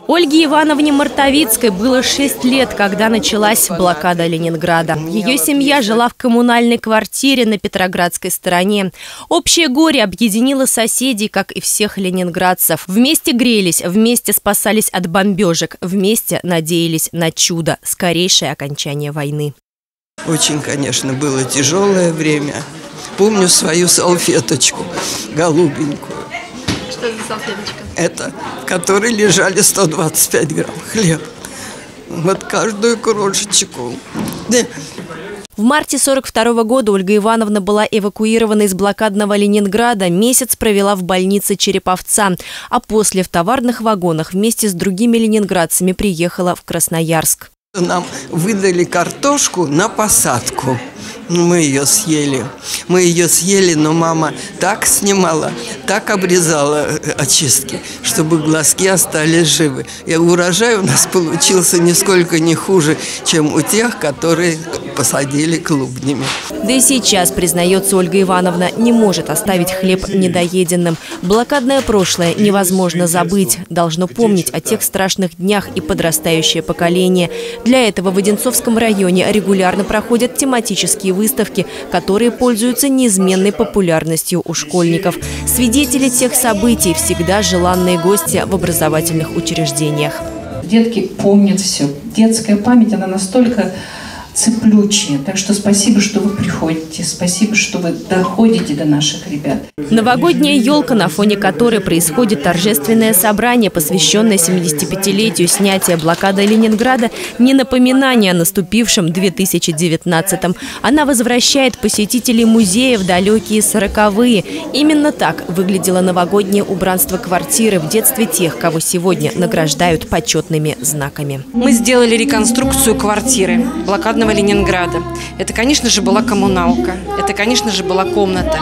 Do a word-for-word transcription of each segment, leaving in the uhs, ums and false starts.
Ольге Ивановне Мартовицкой было шесть лет, когда началась блокада Ленинграда. Ее семья жила в коммунальной квартире на Петроградской стороне. Общее горе объединило соседей, как и всех ленинградцев. Вместе грелись, вместе спасались от бомбежек, вместе надеялись на чудо – скорейшее окончание войны. Очень, конечно, было тяжелое время. Помню свою салфеточку, голубенькую. Что за салфеточка? Это, в которой лежали сто двадцать пять грамм хлеба. Вот каждую крошечку. В марте сорок второго года Ольга Ивановна была эвакуирована из блокадного Ленинграда, месяц провела в больнице Череповца, а после в товарных вагонах вместе с другими ленинградцами приехала в Красноярск. Нам выдали картошку на посадку. Мы ее съели. Мы ее съели, но мама так снимала, так обрезала очистки, чтобы глазки остались живы. И урожай у нас получился нисколько не хуже, чем у тех, которые посадили клубнями. Да и сейчас, признается Ольга Ивановна, не может оставить хлеб недоеденным. Блокадное прошлое невозможно забыть. Должно помнить о тех страшных днях и подрастающее поколение. Для этого в Одинцовском районе регулярно проходят тематические выставки, которые пользуются неизменной популярностью у школьников. Свидетели тех событий – всегда желанные гости в образовательных учреждениях. Детки помнят все. Детская память, она настолько цеплючие. Так что спасибо, что вы приходите. Спасибо, что вы доходите до наших ребят. Новогодняя елка, на фоне которой происходит торжественное собрание, посвященное семидесятипятилетию снятия блокады Ленинграда, не напоминание о наступившем две тысячи девятнадцатом. Она возвращает посетителей музея в далекие сороковые. Именно так выглядело новогоднее убранство квартиры в детстве тех, кого сегодня награждают почетными знаками. Мы сделали реконструкцию квартиры блокадного Ленинграда. Это, конечно же, была коммуналка. Это, конечно же, была комната.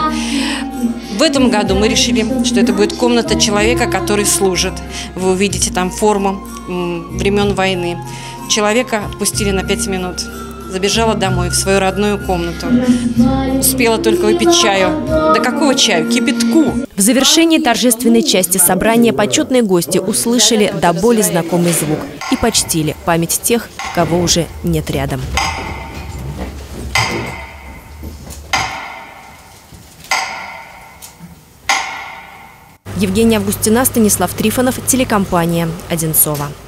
В этом году мы решили, что это будет комната человека, который служит. Вы увидите там форму времен войны. Человека отпустили на пять минут. Забежала домой, в свою родную комнату. Успела только выпить чаю. Да какого чаю? Кипятку! В завершении торжественной части собрания почетные гости услышали до боли знакомый звук и почтили память тех, кого уже нет рядом. Евгения Августина, Станислав Трифонов, телекомпания «Одинцово».